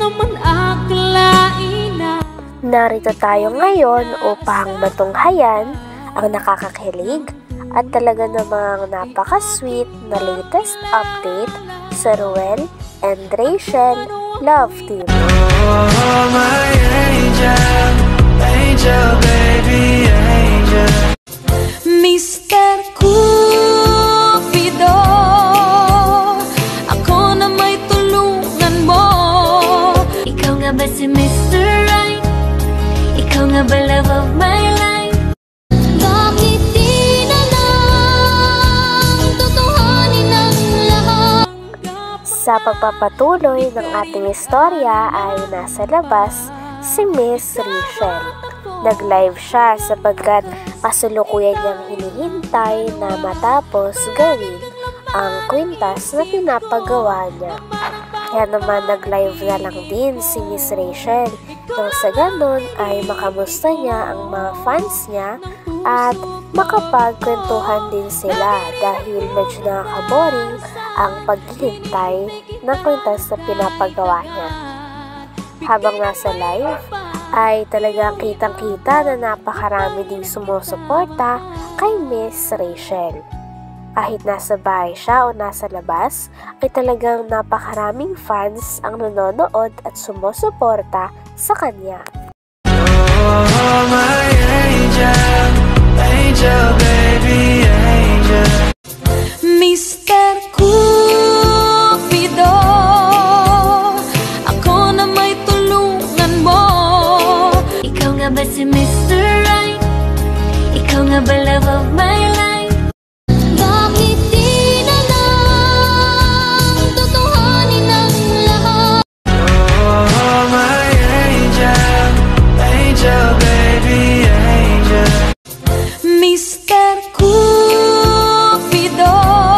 naman akalain na. Narito tayo ngayon upang matunghayan ang nakakakilig at talaga namang napaka-sweet na latest update sa Ruel and Rachel Love Team. Oh, my angel, angel, baby, angel. Mr. Cupido, ako na may tulungan mo. Ikaw nga ba si Mr. Right? Ikaw nga ba love of my life? Bakit di na lang tutuhanin ang lahat? Sa pagpapatuloy ng ating istorya ay nasa labas si Miss Rachel. Nag-live siya sapagkat kasalukuyan niyang hinihintay na matapos gawin ang kwintas na pinapagawa niya. Kaya naman nag-live na lang din si Miss Rachel nang sa ganun ay makamusta niya ang mga fans niya at makapagkwentuhan din sila dahil medyo nakaka-boring ang paghihintay ng kwintas na pinapagawa niya. Habang nasa live, ay talagang kitang-kita na napakarami ding sumusuporta kay Miss Rachel. Kahit nasa bahay siya o nasa labas, ay talagang napakaraming fans ang nanonood at sumusuporta sa kanya. Oh, my angel, angel, baby, angel. Mr. Cupido, ako na may tulungan mo. Ikaw nga ba si Mr. Right? Ikaw nga ba love of my life? Bakit di na lang tutuhanin ang lahat? Oh, my angel, angel, baby, angel. Mr. Cupido,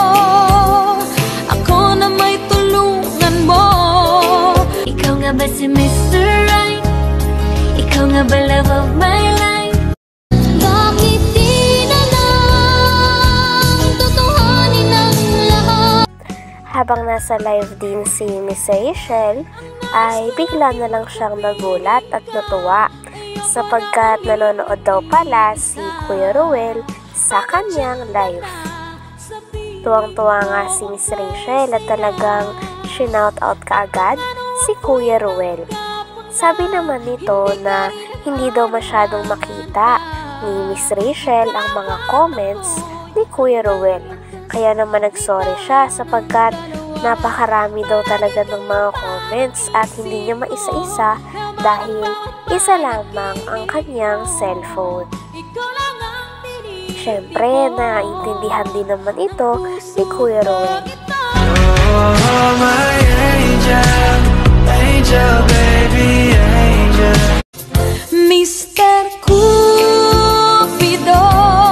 ako na may tulungan mo. Ikaw nga ba si Mr. Right? Ikaw nga ba love of my life? Bakit di na lang tutuhanin ang lahat? Habang nasa live din si Miss Rachel, ay bigla na lang siyang nagulat at natuwa sapagkat nanonood daw pala si Kuya Ruel sa kanyang live. Tuwang-tuwa nga si Miss Rachel at talagang shinout out kaagad si Kuya Ruel. Sabi naman nito na hindi daw masyadong makita ni Miss Rachel ang mga comments ni Kuya Ruel. Kaya naman nagsorry siya sapagkat napakarami daw talaga ng mga comments at hindi niya maisa-isa dahil isa lamang ang kanyang cellphone. Siyempre, naiintindihan din naman ito ni Kuya Ruel. Oh, my angel, angel, baby, angel. Mr. Cupido,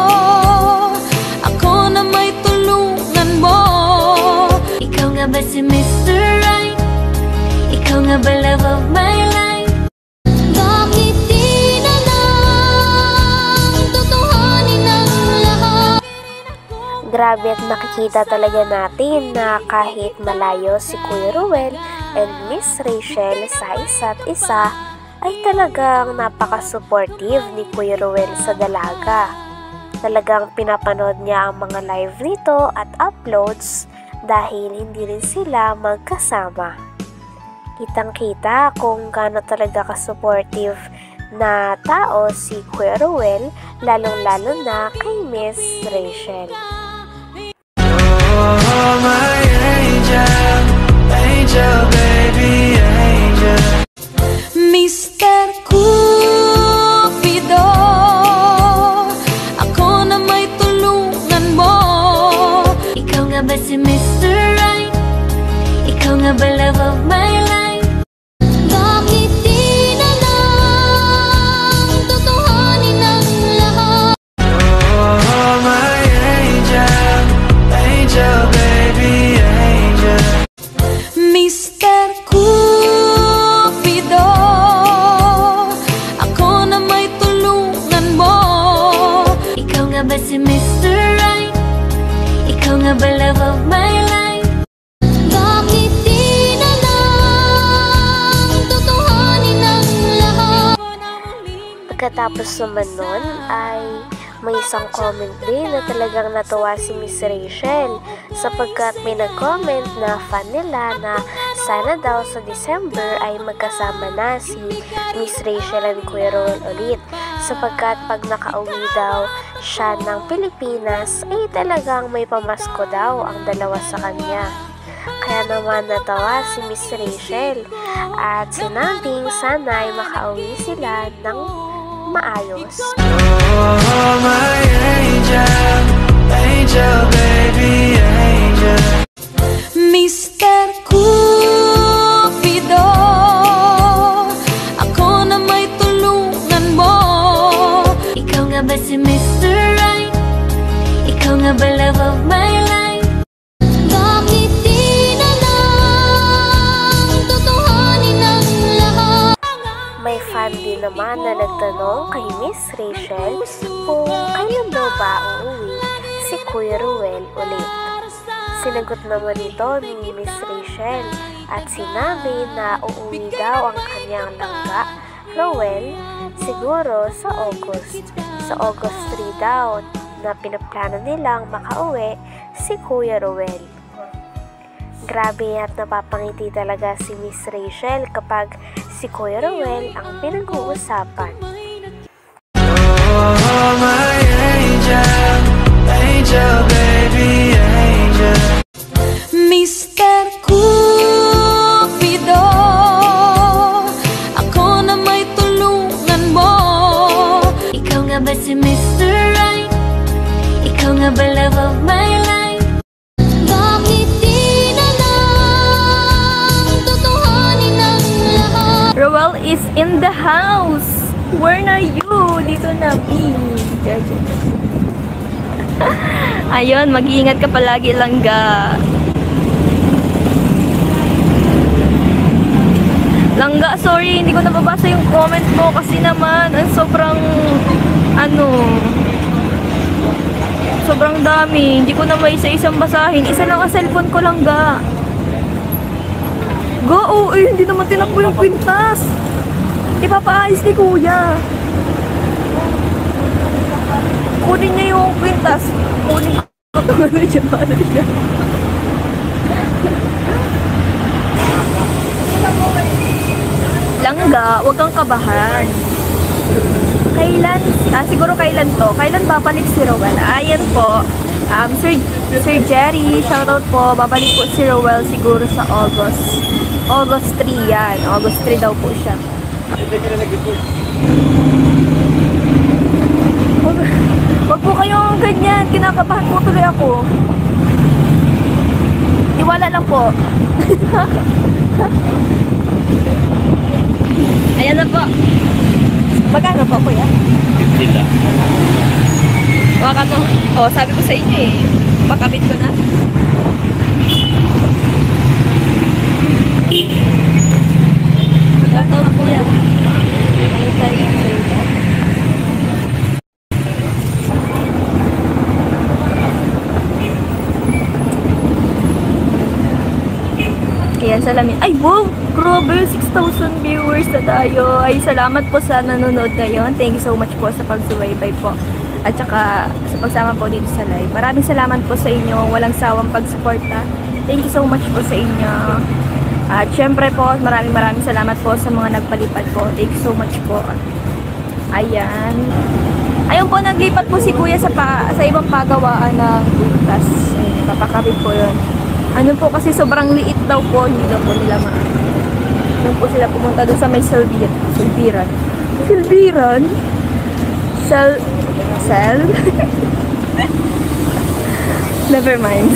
ako na may tulungan mo. Ikaw nga ba si Mr. Right? Ikaw nga ba love of my life? Bakit di na lang tutuhanin ang lahat? Grabe at nakikita talaga natin na kahit malayo si Kuya Ruel and Miss Rachel sa isa't isa, ay talagang napaka-supportive ni Kuya Ruel sa dalaga. Talagang pinapanood niya ang mga live nito at uploads dahil hindi rin sila magkasama. Kitang-kita kung gaano talaga ka-supportive na tao si Kuya Ruel, lalong-lalo na kay Miss Rachel. Oh, my angel, angel, baby, angel. Mr. Cupido, ako na may tulungan mo. Ikaw nga ba si Mr. Right? Ikaw nga ba love of my life? Bakit di na lang tutuhanin ang lahat? Oh, my angel, angel, baby, Pagkatapos naman nun ay may isang comment din na talagang natuwa si Miss Rachel sapagkat may nag-comment na fan nila na sana daw sa December ay magkasama na si Miss Rachel and Kuya Roel ulit sapagkat pag nakauwi daw siya ng Pilipinas ay talagang may pamasko daw ang dalawa sa kanya. Kaya naman natawa si Miss Rachel at sinabing sana ay makauwi sila ng maayos. Oh, my angel, angel, baby, angel. Mr. Cupido, ako na may tulungan mo. Ikaw nga ba si Mr. Right? Ikaw nga ba love of my life? Bakit di na lang tutuhanin ang lahat? May fan din naman na nagtanong kay Miss Rachel kung kailan daw ba uuwi si Kuya Ruel ulit. Sinagot naman ito ni Miss Rachel at sinabi na uuwi daw ang kanyang langga, Ruel, siguro sa August. Sa August 3 daw na pinaplano nilang makauwi si Kuya Ruel. Grabe at napapangiti talaga si Miss Rachel kapag si Kuya Ruel ang pinag-uusapan. Oh, my angel, angel, baby, angel. Mr. Cupido, ako na may tulungan mo. Ikaw nga ba si Mr. Right? Ikaw nga ba love of my life? Bakit di na lang tutuhanin ang lahat? Roel is in the house. Where na you? Dito na, B. Ayun, mag-iingat ka palagi, langga. Langga, sorry, hindi ko nababasa yung comment mo kasi naman, ang sobrang, sobrang dami. Hindi ko na may isa-isang basahin. Isa lang ang cellphone ko, langga. Go, hindi naman tinakbo yung kwintas. Ipapaayos ni kuya. Kunin niya yung kwintas. Kunin ko ito. Langga, huwag kang kabahan. Kailan, siguro kailan to? Kailan babalik si Roel? Ayan po. Sir Jerry, shoutout po. Babalik po si Roel siguro sa August. August 3 yan. August 3 daw po siya. Wag po kayong ganyan. Kinakabahan po tuloy ako. Iwala lang po. Ayan na po. Magkano po, kuya? 50 lang. Baka to. Oh, sabi ko sa inyo eh. Pakabit ko na. Magkano na po yan? Ayan, salamin. Ay, wow! Grabe, 6,000 viewers na tayo. Ay, salamat po sa nanonood ngayon. Thank you so much po sa pagsubaybay po. At saka sa pagsama po dito sa live. Maraming salamat po sa inyo. Walang sawang pagsuporta. Thank you so much po sa inyo. At syempre po, maraming salamat po sa mga nagpalipad po. Thank you so much po. Ayan. Ayun po, naglipat po si kuya sa ibang pagawaan ng butas. Papakabit po yun. Ano po kasi sobrang liit daw po. Hindi daw po nila doon po sila pumunta doon sa may Silviran. Silviran? Sel? Never mind.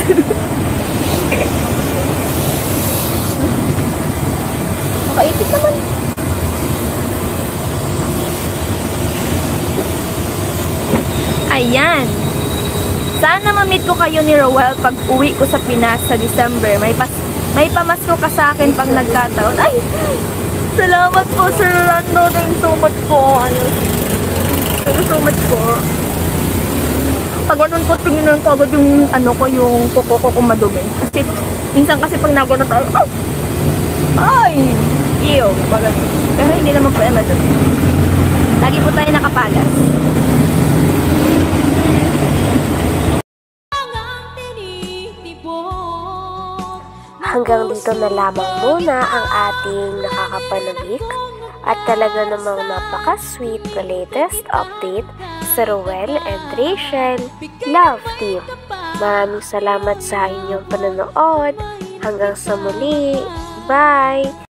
Makaipit naman. Ayan. Sana ma-meet ko kayo ni Roel pag uwi ko sa Pinas sa December. May pamasko ka sa akin pag nagkataon. Ay! Salamat po, Sir Rolando. Thank you so much po. Thank you so much po. Pag ganun ko, tingnan ko agad yung yung kuko ko kung madumi. Kasi, minsan kasi pag nagano tayo, ay! Ew! Pero hindi naman po madumi. Lagi po tayo nakapalas. Hanggang dito na lamang muna ang ating nakakapanabik at talaga namang napaka-sweet na latest update sa Ruel and Rachel Love Team. Maraming salamat sa inyong panonood. Hanggang sa muli. Bye!